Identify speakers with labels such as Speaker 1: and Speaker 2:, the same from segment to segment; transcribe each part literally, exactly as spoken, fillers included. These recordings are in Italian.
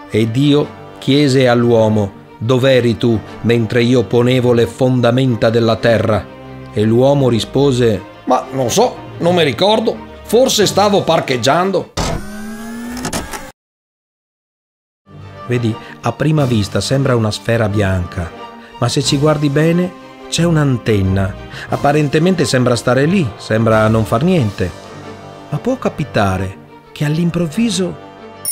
Speaker 1: E Dio chiese all'uomo: dov'eri tu mentre io ponevo le fondamenta della terra? E l'uomo rispose:
Speaker 2: ma non so, non mi ricordo, forse stavo parcheggiando.
Speaker 1: Vedi, a prima vista sembra una sfera bianca, ma se ci guardi bene c'è un'antenna. Apparentemente sembra stare lì, sembra non far niente. Ma può capitare che all'improvviso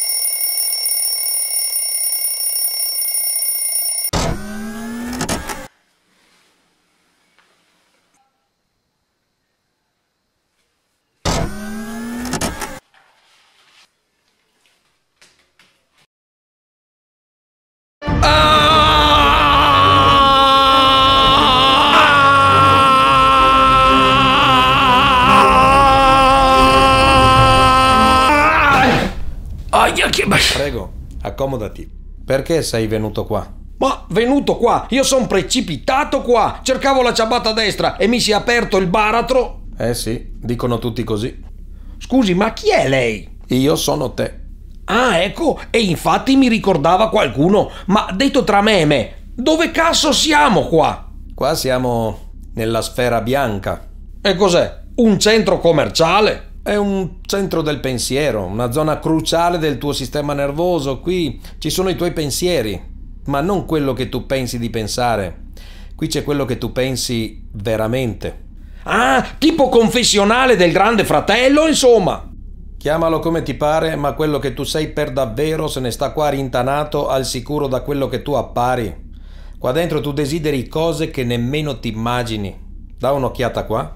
Speaker 2: Prego,
Speaker 1: accomodati. Perché sei venuto qua?
Speaker 2: Ma venuto qua? Io sono precipitato qua. Cercavo la ciabatta a destra e mi si è aperto il baratro.
Speaker 1: Eh sì, dicono tutti così.
Speaker 2: Scusi, ma chi è lei?
Speaker 1: Io sono te.
Speaker 2: Ah, ecco, e infatti mi ricordava qualcuno. Ma detto tra me e me, dove cazzo siamo qua?
Speaker 1: Qua siamo nella sfera bianca.
Speaker 2: E cos'è? Un centro commerciale?
Speaker 1: È un centro del pensiero, una zona cruciale del tuo sistema nervoso. Qui ci sono i tuoi pensieri, ma non quello che tu pensi di pensare. Qui c'è quello che tu pensi veramente.
Speaker 2: Ah, tipo confessionale del Grande Fratello, insomma.
Speaker 1: Chiamalo come ti pare, ma quello che tu sei per davvero se ne sta qua rintanato al sicuro da quello che tu appari. Qua dentro tu desideri cose che nemmeno ti immagini. Da un'occhiata qua.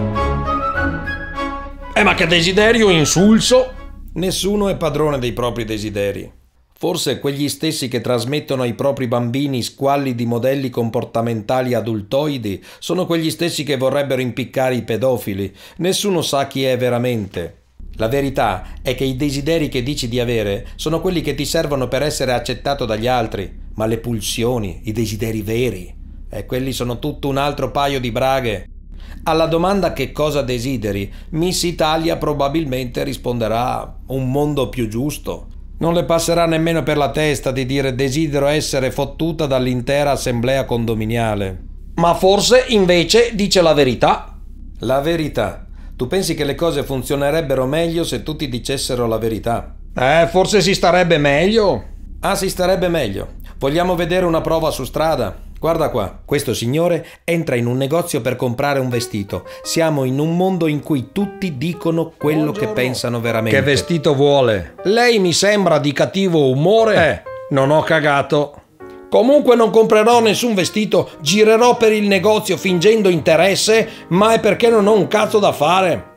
Speaker 2: Eh, ma che desiderio insulso!
Speaker 1: Nessuno è padrone dei propri desideri. Forse quegli stessi che trasmettono ai propri bambini squalli di modelli comportamentali adultoidi sono quegli stessi che vorrebbero impiccare i pedofili. Nessuno sa chi è veramente. La verità è che i desideri che dici di avere sono quelli che ti servono per essere accettato dagli altri, ma le pulsioni, i desideri veri, e quelli sono tutto un altro paio di braghe. Alla domanda che cosa desideri, Miss Italia probabilmente risponderà un mondo più giusto. Non le passerà nemmeno per la testa di dire desidero essere fottuta dall'intera assemblea condominiale.
Speaker 2: Ma forse invece dice la verità.
Speaker 1: La verità. Tu pensi che le cose funzionerebbero meglio se tutti dicessero la verità?
Speaker 2: Eh, forse si starebbe meglio.
Speaker 1: Ah, si starebbe meglio. Vogliamo vedere una prova su strada? Guarda qua, questo signore entra in un negozio per comprare un vestito. Siamo in un mondo in cui tutti dicono quello Buongiorno. Che pensano veramente.
Speaker 2: Che vestito vuole? Lei mi sembra di cattivo umore.
Speaker 1: Eh, non ho cagato.
Speaker 2: Comunque non comprerò nessun vestito, girerò per il negozio fingendo interesse, ma è perché non ho un cazzo da fare.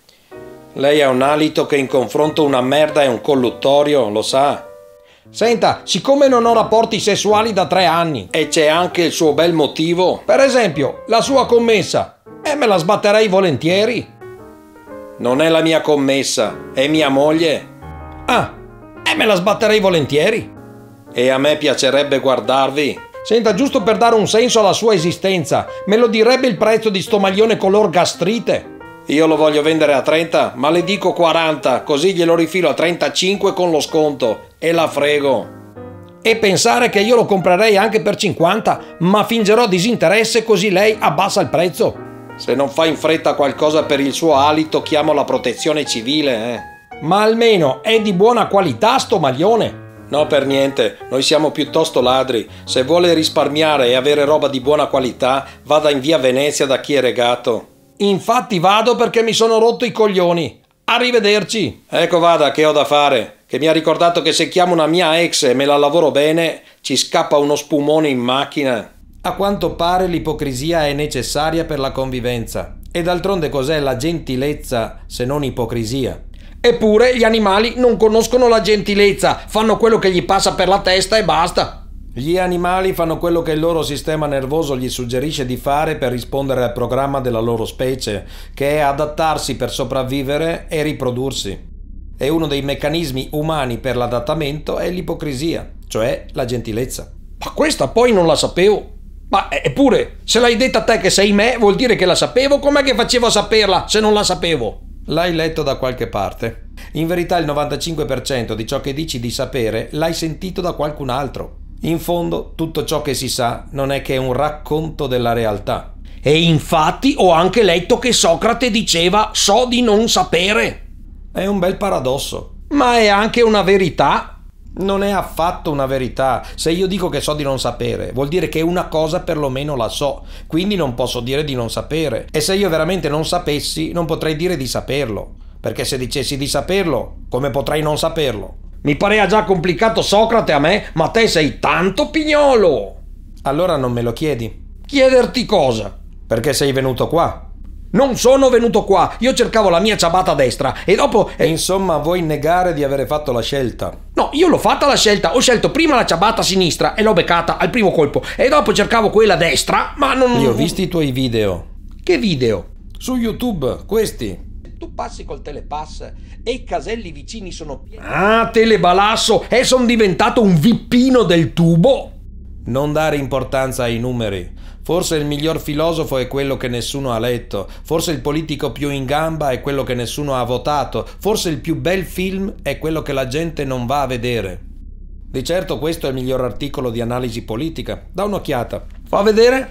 Speaker 1: Lei ha un alito che in confronto una merda è un colluttorio, lo sa.
Speaker 2: Senta, siccome non ho rapporti sessuali da tre anni
Speaker 1: e c'è anche il suo bel motivo,
Speaker 2: per esempio la sua commessa, e me la sbatterei volentieri.
Speaker 1: Non è la mia commessa, è mia moglie.
Speaker 2: Ah, e me la sbatterei volentieri.
Speaker 1: E a me piacerebbe guardarvi.
Speaker 2: Senta, giusto per dare un senso alla sua esistenza, me lo direbbe il prezzo di sto maglione color gastrite?
Speaker 1: Io lo voglio vendere a trenta, ma le dico quaranta, così glielo rifilo a trentacinque con lo sconto e la frego.
Speaker 2: E pensare che io lo comprerei anche per cinquanta, ma fingerò disinteresse così lei abbassa il prezzo.
Speaker 1: Se non fa in fretta qualcosa per il suo alito, chiamo la protezione civile, eh.
Speaker 2: Ma almeno è di buona qualità sto maglione.
Speaker 1: No, per niente, noi siamo piuttosto ladri. Se vuole risparmiare e avere roba di buona qualità, vada in via Venezia da chi è regato.
Speaker 2: Infatti vado perché mi sono rotto i coglioni. Arrivederci.
Speaker 1: Ecco vada che ho da fare, che mi ha ricordato che se chiamo una mia ex e me la lavoro bene, ci scappa uno spumone in macchina. A quanto pare l'ipocrisia è necessaria per la convivenza. E d'altronde cos'è la gentilezza se non ipocrisia?
Speaker 2: Eppure gli animali non conoscono la gentilezza, fanno quello che gli passa per la testa e basta.
Speaker 1: Gli animali fanno quello che il loro sistema nervoso gli suggerisce di fare per rispondere al programma della loro specie, che è adattarsi per sopravvivere e riprodursi. E uno dei meccanismi umani per l'adattamento è l'ipocrisia, cioè la gentilezza.
Speaker 2: Ma questa poi non la sapevo. Ma eppure, se l'hai detta te che sei me, vuol dire che la sapevo, com'è che facevo a saperla se non la sapevo?
Speaker 1: L'hai letto da qualche parte. In verità il novantacinque per cento di ciò che dici di sapere l'hai sentito da qualcun altro. In fondo, tutto ciò che si sa non è che un racconto della realtà.
Speaker 2: E infatti ho anche letto che Socrate diceva so di non sapere.
Speaker 1: È un bel paradosso.
Speaker 2: Ma è anche una verità.
Speaker 1: Non è affatto una verità. Se io dico che so di non sapere, vuol dire che una cosa perlomeno la so, quindi non posso dire di non sapere. E se io veramente non sapessi, non potrei dire di saperlo, perché se dicessi di saperlo, come potrei non saperlo?
Speaker 2: Mi parea già complicato Socrate a me, ma te sei tanto pignolo.
Speaker 1: Allora non me lo chiedi.
Speaker 2: Chiederti cosa?
Speaker 1: Perché sei venuto qua?
Speaker 2: Non sono venuto qua, io cercavo la mia ciabatta a destra e dopo...
Speaker 1: E insomma vuoi negare di avere fatto la scelta?
Speaker 2: No, io l'ho fatta la scelta, ho scelto prima la ciabatta a sinistra e l'ho beccata al primo colpo e dopo cercavo quella a destra, ma non...
Speaker 1: Io ho visto i tuoi video.
Speaker 2: Che video?
Speaker 1: Su YouTube, questi.
Speaker 2: Tu passi col telepass e i caselli vicini sono pieni... Ah, telebalasso, e son diventato un vippino del tubo?
Speaker 1: Non dare importanza ai numeri. Forse il miglior filosofo è quello che nessuno ha letto, forse il politico più in gamba è quello che nessuno ha votato, forse il più bel film è quello che la gente non va a vedere. Di certo questo è il miglior articolo di analisi politica. Da un'occhiata.
Speaker 2: Fa vedere?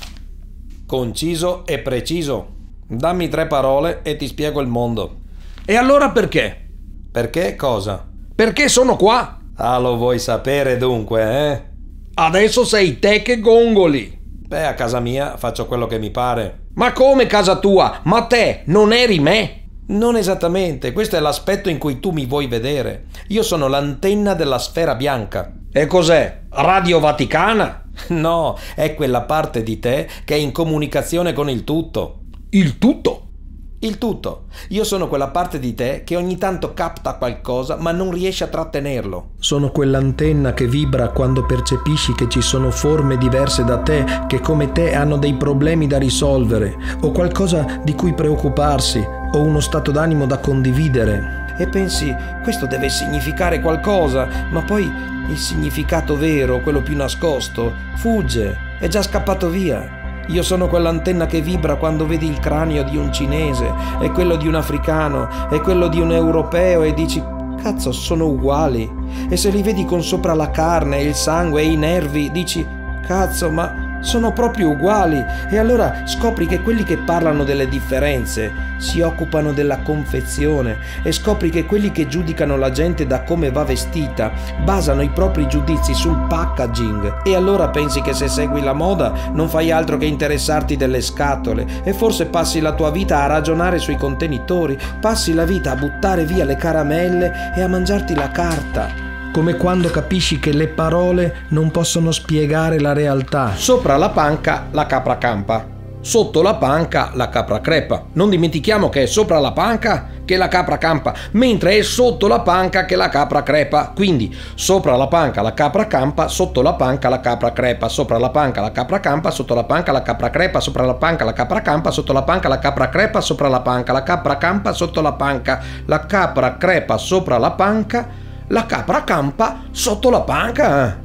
Speaker 1: Conciso e preciso. Dammi tre parole e ti spiego il mondo.
Speaker 2: E allora perché?
Speaker 1: Perché cosa?
Speaker 2: Perché sono qua.
Speaker 1: Ah, lo vuoi sapere dunque, eh?
Speaker 2: Adesso sei te che gongoli.
Speaker 1: Beh, a casa mia faccio quello che mi pare.
Speaker 2: Ma come casa tua? Ma te non eri me?
Speaker 1: Non esattamente, questo è l'aspetto in cui tu mi vuoi vedere. Io sono l'antenna della sfera bianca.
Speaker 2: E cos'è? Radio Vaticana?
Speaker 1: No, è quella parte di te che è in comunicazione con il tutto.
Speaker 2: Il tutto?
Speaker 1: Il tutto. Io sono quella parte di te che ogni tanto capta qualcosa ma non riesce a trattenerlo.
Speaker 3: Sono quell'antenna che vibra quando percepisci che ci sono forme diverse da te che come te hanno dei problemi da risolvere o qualcosa di cui preoccuparsi o uno stato d'animo da condividere.
Speaker 1: E pensi, questo deve significare qualcosa, ma poi il significato vero, quello più nascosto, fugge, è già scappato via. Io sono quell'antenna che vibra quando vedi il cranio di un cinese, e quello di un africano, e quello di un europeo e dici, cazzo, sono uguali. E se li vedi con sopra la carne, il sangue e i nervi, dici, cazzo, ma sono proprio uguali. E allora scopri che quelli che parlano delle differenze si occupano della confezione e scopri che quelli che giudicano la gente da come va vestita basano i propri giudizi sul packaging. E allora pensi che se segui la moda non fai altro che interessarti delle scatole e forse passi la tua vita a ragionare sui contenitori, passi la vita a buttare via le caramelle e a mangiarti la carta.
Speaker 3: Come quando capisci che le parole non possono spiegare la realtà.
Speaker 2: Sopra la panca la capra campa, sotto la panca la capra crepa. Non dimentichiamo che è sopra la panca che la capra campa, mentre è sotto la panca che la capra crepa. Quindi sopra la panca la capra campa, sotto la panca la capra crepa, sopra la panca la capra campa, sotto la panca la capra crepa, sopra la panca la capra campa, sotto la panca la capra crepa, sopra la panca la capra campa, sotto la panca la capra crepa, sopra la panca la capra campa sotto la panca.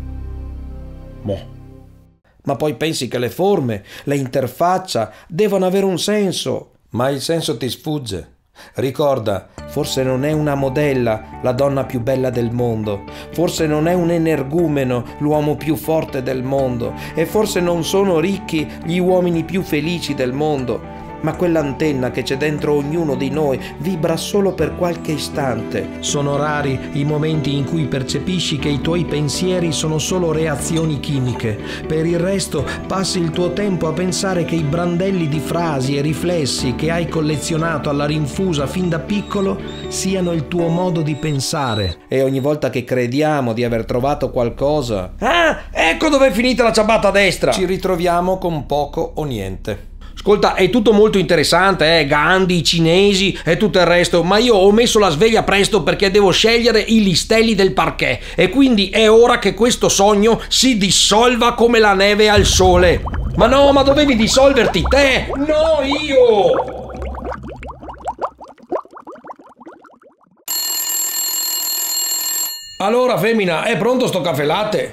Speaker 1: Boh. Ma poi pensi che le forme, le interfaccia devono avere un senso. Ma il senso ti sfugge. Ricorda, forse non è una modella la donna più bella del mondo, forse non è un energumeno l'uomo più forte del mondo, e forse non sono ricchi gli uomini più felici del mondo, ma quell'antenna che c'è dentro ognuno di noi vibra solo per qualche istante.
Speaker 3: Sono rari i momenti in cui percepisci che i tuoi pensieri sono solo reazioni chimiche. Per il resto passi il tuo tempo a pensare che i brandelli di frasi e riflessi che hai collezionato alla rinfusa fin da piccolo siano il tuo modo di pensare.
Speaker 1: E ogni volta che crediamo di aver trovato qualcosa...
Speaker 2: Ah, ecco dove è finita la ciabatta a destra!
Speaker 1: Ci ritroviamo con poco o niente.
Speaker 2: Ascolta, è tutto molto interessante, eh? Gandhi, i cinesi e tutto il resto, ma io ho messo la sveglia presto perché devo scegliere i listelli del parquet e quindi è ora che questo sogno si dissolva come la neve al sole. Ma no, ma dovevi dissolverti te, no io! Allora, femmina, è pronto sto caffè latte?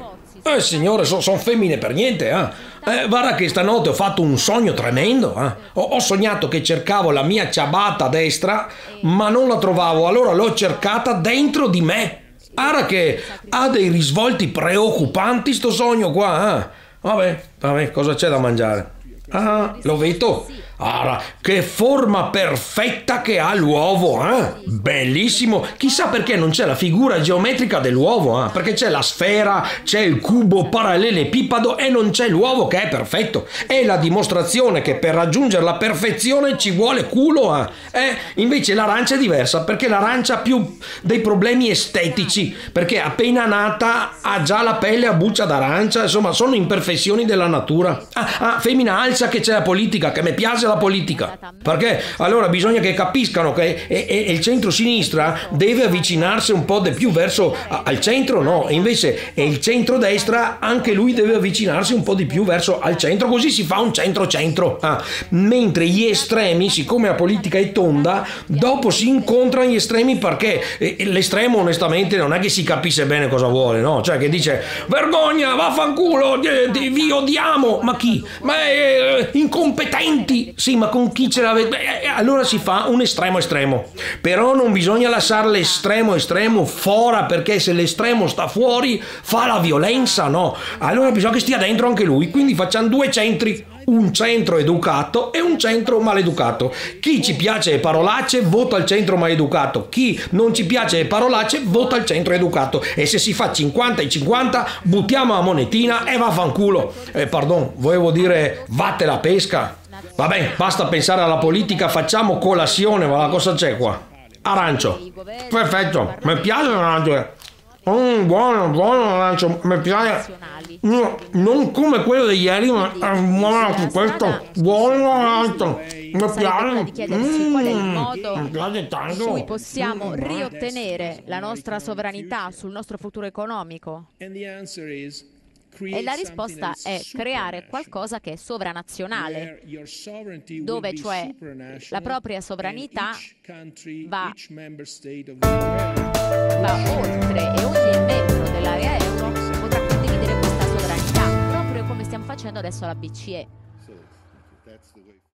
Speaker 2: Eh signore, sono son femmine per niente, eh. Eh, guarda che stanotte ho fatto un sogno tremendo, eh. Ho, ho sognato che cercavo la mia ciabatta a destra, ma non la trovavo, allora l'ho cercata dentro di me. Guarda che ha dei risvolti preoccupanti sto sogno qua, eh. Vabbè, vabbè, cosa c'è da mangiare? Ah, lo vedo. Ah, che forma perfetta che ha l'uovo, eh? Bellissimo. Chissà perché non c'è la figura geometrica dell'uovo, eh? Perché c'è la sfera, c'è il cubo parallelepipado e non c'è l'uovo che è perfetto. È la dimostrazione che per raggiungere la perfezione ci vuole culo, eh? Eh, invece l'arancia è diversa, perché l'arancia ha più dei problemi estetici, perché appena nata ha già la pelle a buccia d'arancia, insomma sono imperfezioni della natura. Ah, ah femmina, alza che c'è la politica, che mi piace la politica, perché allora bisogna che capiscano che e, e, il centro-sinistra deve avvicinarsi un po' di più verso a, al centro, no, e invece e il centro-destra anche lui deve avvicinarsi un po' di più verso al centro, così si fa un centro-centro, ah, mentre gli estremi, siccome la politica è tonda, dopo si incontrano gli estremi perché e, e l'estremo onestamente non è che si capisce bene cosa vuole, no, cioè che dice vergogna, vaffanculo, vi odiamo, ma chi? Ma eh, incompetenti. Sì, ma con chi ce l'avete? Eh, allora si fa un estremo estremo. Però non bisogna lasciare l'estremo estremo fuori, perché se l'estremo sta fuori fa la violenza, no? Allora bisogna che stia dentro anche lui. Quindi facciamo due centri. Un centro educato e un centro maleducato. Chi ci piace le parolacce vota il centro maleducato. Chi non ci piace le parolacce vota il centro educato. E se si fa cinquanta e cinquanta buttiamo la monetina e vaffanculo. Eh, pardon, volevo dire vatte la pesca. Vabbè, basta pensare alla politica, facciamo colazione, ma cosa c'è qua? Arancio. Perfetto, mi piace l'arancio. Mm, buono, buono l'arancio, mi piace. No, non come quello di ieri, ma è buono questo. Buono l'arancio. Mi piace.
Speaker 4: Di chiedersi
Speaker 2: Mm,
Speaker 4: qual è il modo
Speaker 2: mi piace tanto.
Speaker 4: in cui possiamo
Speaker 2: Mm,
Speaker 4: riottenere la nostra sovranità sul nostro futuro economico. E la risposta è creare qualcosa che è sovranazionale, dove cioè la propria sovranità va, va oltre e ogni membro dell'area euro potrà condividere questa sovranità, proprio come stiamo facendo adesso alla B C E.